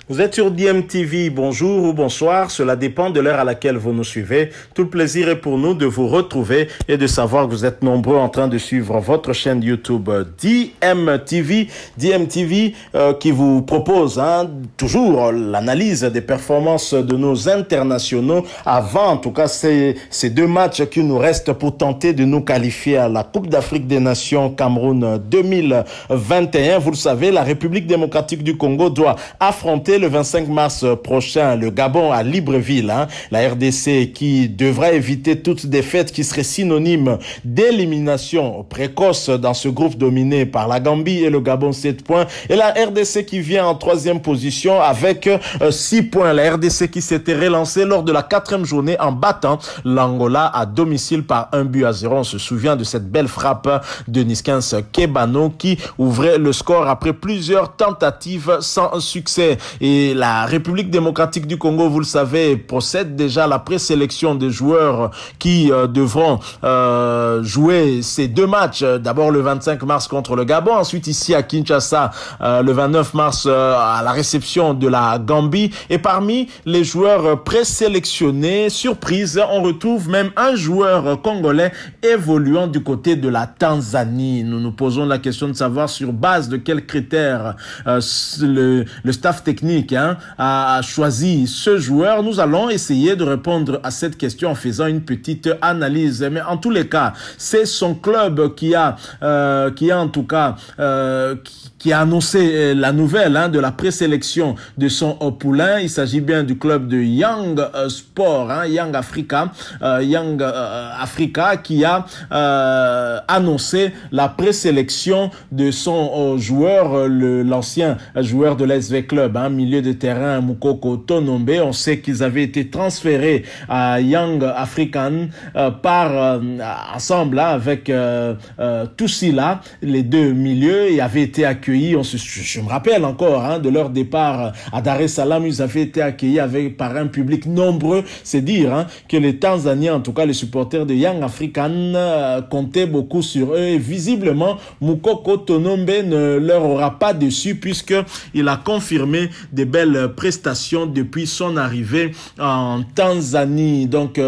Vous êtes sur DMTV, bonjour ou bonsoir, cela dépend de l'heure à laquelle vous nous suivez. Tout le plaisir est pour nous de vous retrouver et de savoir que vous êtes nombreux en train de suivre votre chaîne YouTube DMTV. DMTV qui vous propose toujours l'analyse des performances de nos internationaux avant, en tout cas, ces deux matchs qui nous restent pour tenter de nous qualifier à la Coupe d'Afrique des Nations Cameroun 2021. Vous le savez, la République démocratique du Congo doit affronter le 25 mars prochain le Gabon à Libreville. La RDC qui devra éviter toute défaite qui serait synonyme d'élimination précoce dans ce groupe dominé par la Gambie et le Gabon 7 points. Et la RDC qui vient en troisième position avec 6 points. La RDC qui s'était relancée lors de la 4e journée en battant l'Angola à domicile par 1-0. On se souvient de cette belle frappe de Niskins Kebano qui ouvrait le score après plusieurs tentatives sans succès. Et la République démocratique du Congo, vous le savez, procède déjà à la présélection des joueurs qui devront jouer ces deux matchs. D'abord le 25 mars contre le Gabon, ensuite ici à Kinshasa le 29 mars à la réception de la Gambie. Et parmi les joueurs présélectionnés, surprise, on retrouve même un joueur congolais évoluant du côté de la Tanzanie. Nous nous posons la question de savoir sur base de quels critères le staff technique a choisi ce joueur. Nous allons essayer de répondre à cette question en faisant une petite analyse. Mais en tous les cas, c'est son club qui a en tout cas qui a annoncé la nouvelle de la présélection de son poulain. Il s'agit bien du club de Young Sport, Young Africa, qui a annoncé la présélection de son joueur, l'ancien joueur de l'SV Club, milieu de terrain Moukoko Tonombe. On sait qu'ils avaient été transférés à Young African ensemble avec Toussila, les deux milieux, et avaient été accueillis. Je me rappelle encore de leur départ à Dar es Salaam, ils avaient été accueillis par un public nombreux. C'est dire que les Tanzaniens, en tout cas les supporters de Young African, comptaient beaucoup sur eux. Et visiblement, Moukoko Tonombe ne leur aura pas déçu puisque il a confirmé des belles prestations depuis son arrivée en Tanzanie. Donc,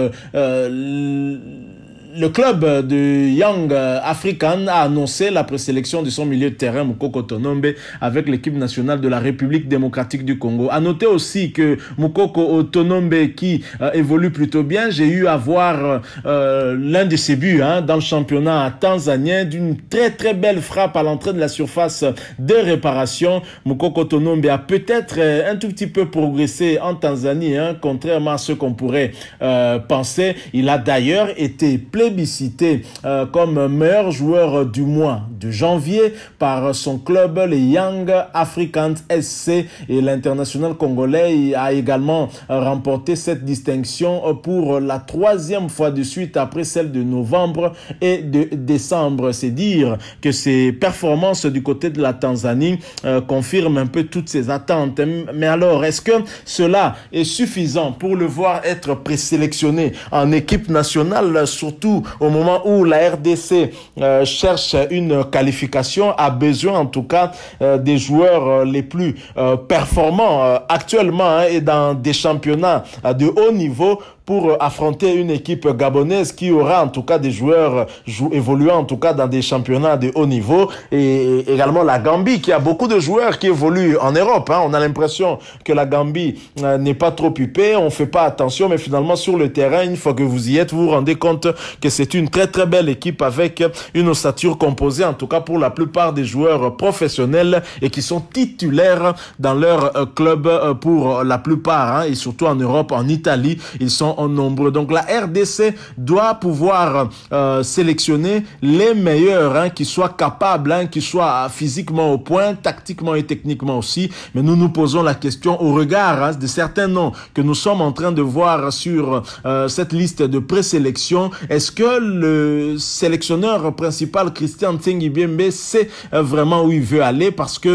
le club de Young African a annoncé la présélection de son milieu de terrain Moukoko Tonombe avec l'équipe nationale de la République démocratique du Congo. À noter aussi que Moukoko Tonombe qui évolue plutôt bien, j'ai eu à voir l'un de ses buts dans le championnat tanzanien d'une très très belle frappe à l'entrée de la surface de réparation. Moukoko Tonombe a peut-être un tout petit peu progressé en Tanzanie, contrairement à ce qu'on pourrait penser. Il a d'ailleurs été plébiscité comme meilleur joueur du mois de janvier par son club, les Young Africans SC, et l'international congolais a également remporté cette distinction pour la 3e fois de suite après celle de novembre et de décembre. C'est dire que ses performances du côté de la Tanzanie confirment un peu toutes ses attentes. Mais alors, est-ce que cela est suffisant pour le voir être présélectionné en équipe nationale, surtout au moment où la RDC cherche une qualification, a besoin en tout cas des joueurs les plus performants actuellement et dans des championnats de haut niveau pour affronter une équipe gabonaise qui aura en tout cas des joueurs évoluant en tout cas dans des championnats de haut niveau, et également la Gambie qui a beaucoup de joueurs qui évoluent en Europe. On a l'impression que la Gambie n'est pas trop huppée, on fait pas attention, mais finalement sur le terrain, une fois que vous y êtes, vous vous rendez compte que c'est une très très belle équipe avec une ossature composée en tout cas pour la plupart des joueurs professionnels et qui sont titulaires dans leur club pour la plupart, et surtout en Europe, en Italie, ils sont nombreux. Donc la RDC doit pouvoir sélectionner les meilleurs qui soient capables, qui soient physiquement au point, tactiquement et techniquement aussi. Mais nous nous posons la question au regard de certains noms que nous sommes en train de voir sur cette liste de présélection. Est-ce que le sélectionneur principal, Christian Ntsengibiembe, sait vraiment où il veut aller? Parce que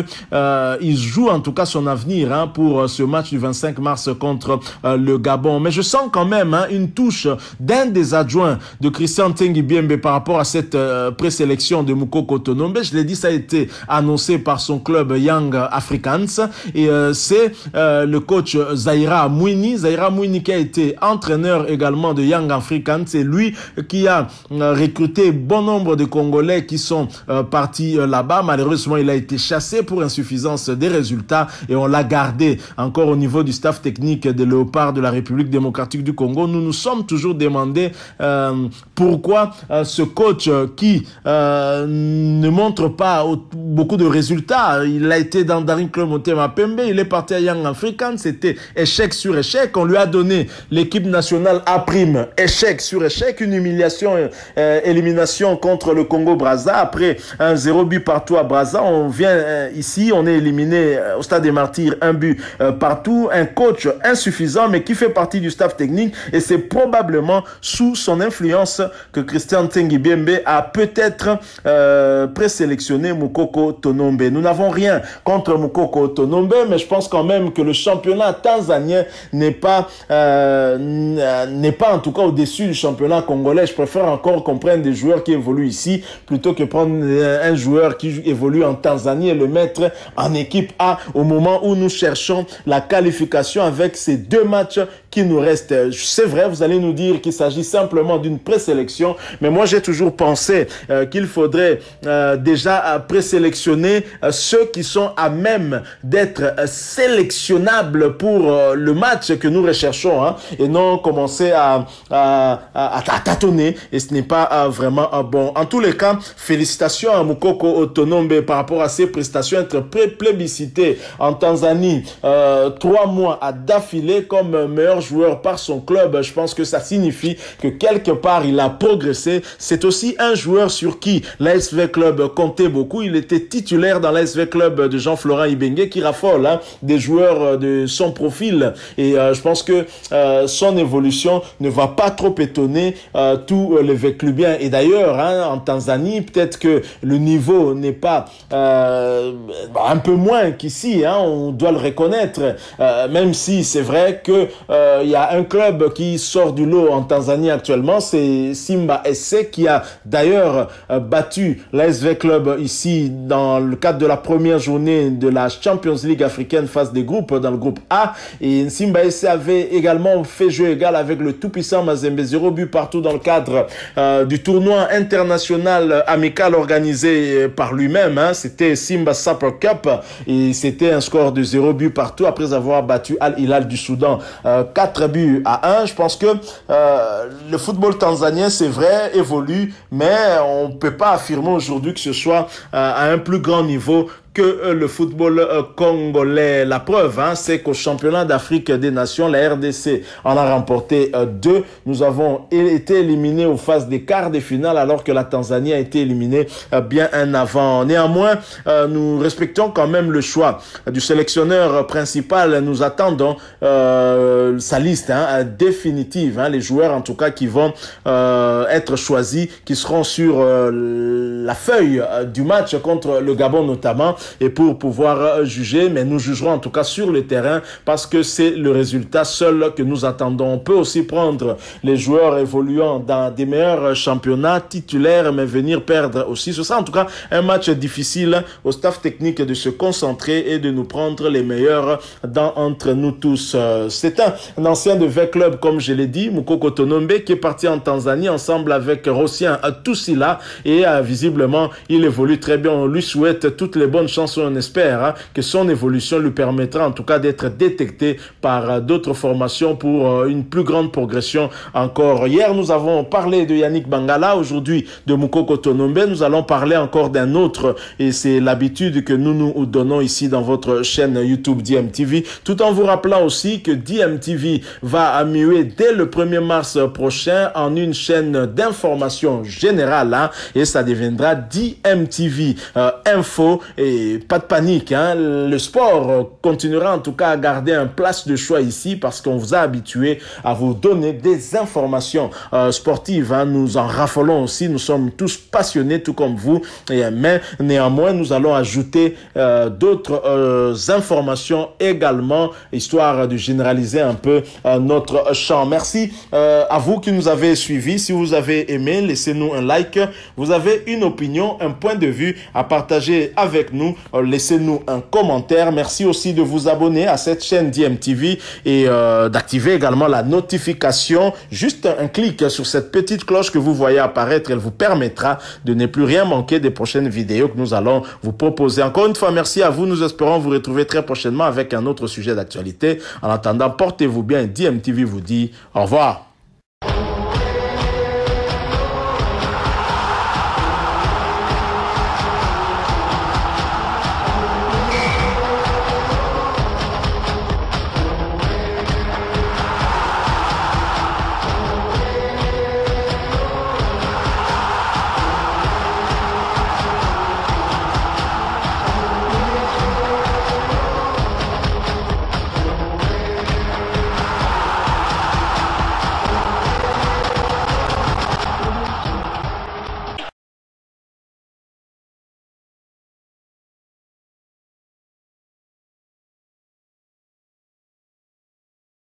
il joue en tout cas son avenir pour ce match du 25 mars contre le Gabon. Mais je sens quand même une touche d'un des adjoints de Christian Ntsengi Biembe par rapport à cette présélection de Moukoko Tonombe. Je l'ai dit, ça a été annoncé par son club Young Africans et c'est le coach Zaïra Mouini qui a été entraîneur également de Young Africans. C'est lui qui a recruté bon nombre de Congolais qui sont partis là-bas. Malheureusement, il a été chassé pour insuffisance des résultats et on l'a gardé encore au niveau du staff technique des Léopards de la République démocratique du Congo. Nous nous sommes toujours demandé pourquoi ce coach qui ne montre pas beaucoup de résultats. Il a été dans Daring Club Motema Pembe, il est parti à Young Africans, c'était échec sur échec. On lui a donné l'équipe nationale A prime, échec sur échec, une humiliation, élimination contre le Congo-Brazza. Après un 0 but partout à Brazza, on vient ici, on est éliminé au Stade des Martyrs, un but partout, un coach insuffisant mais qui fait partie du staff technique et c'est probablement sous son influence que Christian Ntsengi Biembe a peut-être présélectionné Moukoko Tonombe. Nous n'avons rien contre Moukoko Tonombe, mais je pense quand même que le championnat tanzanien n'est pas en tout cas au-dessus du championnat congolais. Je préfère encore qu'on prenne des joueurs qui évoluent ici plutôt que prendre un joueur qui évolue en Tanzanie et le mettre en équipe A au moment où nous cherchons la qualification avec ces 2 matchs qui nous restent. C'est vrai, vous allez nous dire qu'il s'agit simplement d'une présélection, mais moi j'ai toujours pensé qu'il faudrait déjà présélectionner ceux qui sont à même d'être sélectionnables pour le match que nous recherchons, et non commencer à tâtonner, et ce n'est pas vraiment bon. En tous les cas, félicitations à Moukoko Tonombe par rapport à ses prestations, être plébiscité en Tanzanie 3 mois d'affilée comme meilleur joueur par son club. Je pense que ça signifie que quelque part il a progressé. C'est aussi un joueur sur qui l'ASV Club comptait beaucoup. Il était titulaire dans l'ASV Club de Jean-Florent Ibenge qui raffole des joueurs de son profil, et je pense que son évolution ne va pas trop étonner tous les Véclubiens. Et d'ailleurs en Tanzanie, peut-être que le niveau n'est pas un peu moins qu'ici, on doit le reconnaître, même si c'est vrai que il y a un club qui sort du lot en Tanzanie actuellement, c'est Simba SC qui a d'ailleurs battu l'ASV Club ici dans le cadre de la première journée de la Champions League africaine phase des groupes dans le groupe A, et Simba SC avait également fait jeu égal avec le tout-puissant Mazembe, 0 but partout dans le cadre du tournoi international amical organisé par lui-même, c'était Simba Super Cup et c'était un score de 0 but partout après avoir battu Al Hilal du Soudan 4 buts à 1. Je pense que le football tanzanien, c'est vrai, évolue, mais on ne peut pas affirmer aujourd'hui que ce soit à un plus grand niveau que le football congolais. La preuve, c'est qu'au championnat d'Afrique des Nations, la RDC en a remporté 2. Nous avons été éliminés aux phases des quarts de finale alors que la Tanzanie a été éliminée bien un avant. Néanmoins, nous respectons quand même le choix du sélectionneur principal. Nous attendons sa liste définitive, les joueurs en tout cas qui vont être choisis, qui seront sur la feuille du match contre le Gabon notamment, et pour pouvoir juger, mais nous jugerons en tout cas sur le terrain parce que c'est le résultat seul que nous attendons. On peut aussi prendre les joueurs évoluant dans des meilleurs championnats titulaires, mais venir perdre aussi. Ce sera en tout cas un match difficile au staff technique de se concentrer et de nous prendre les meilleurs entre nous tous. C'est un ancien de V-Club, comme je l'ai dit, Moukoko Tonombe, qui est parti en Tanzanie ensemble avec Rossien Toussila, et visiblement il évolue très bien. On lui souhaite toutes les bonnes chances. On espère que son évolution lui permettra en tout cas d'être détecté par d'autres formations pour une plus grande progression encore. Hier, nous avons parlé de Yannick Bangala, aujourd'hui de Moukoko Tonombe. Nous allons parler encore d'un autre, et c'est l'habitude que nous nous donnons ici dans votre chaîne YouTube DMTV, tout en vous rappelant aussi que DMTV va muer dès le 1er mars prochain en une chaîne d'information générale, et ça deviendra DMTV Info, et et pas de panique, hein. Le sport continuera en tout cas à garder un place de choix ici parce qu'on vous a habitué à vous donner des informations sportives, hein. Nous en raffolons aussi, nous sommes tous passionnés tout comme vous, mais néanmoins nous allons ajouter d'autres informations également, histoire de généraliser un peu notre champ. Merci à vous qui nous avez suivis. Si vous avez aimé, laissez-nous un like. Vous avez une opinion, un point de vue à partager avec nous, laissez-nous un commentaire. Merci aussi de vous abonner à cette chaîne d'IMTV et d'activer également la notification. Juste un clic sur cette petite cloche que vous voyez apparaître, elle vous permettra de ne plus rien manquer des prochaines vidéos que nous allons vous proposer. Encore une fois, merci à vous. Nous espérons vous retrouver très prochainement avec un autre sujet d'actualité. En attendant, portez-vous bien. DMTV vous dit au revoir.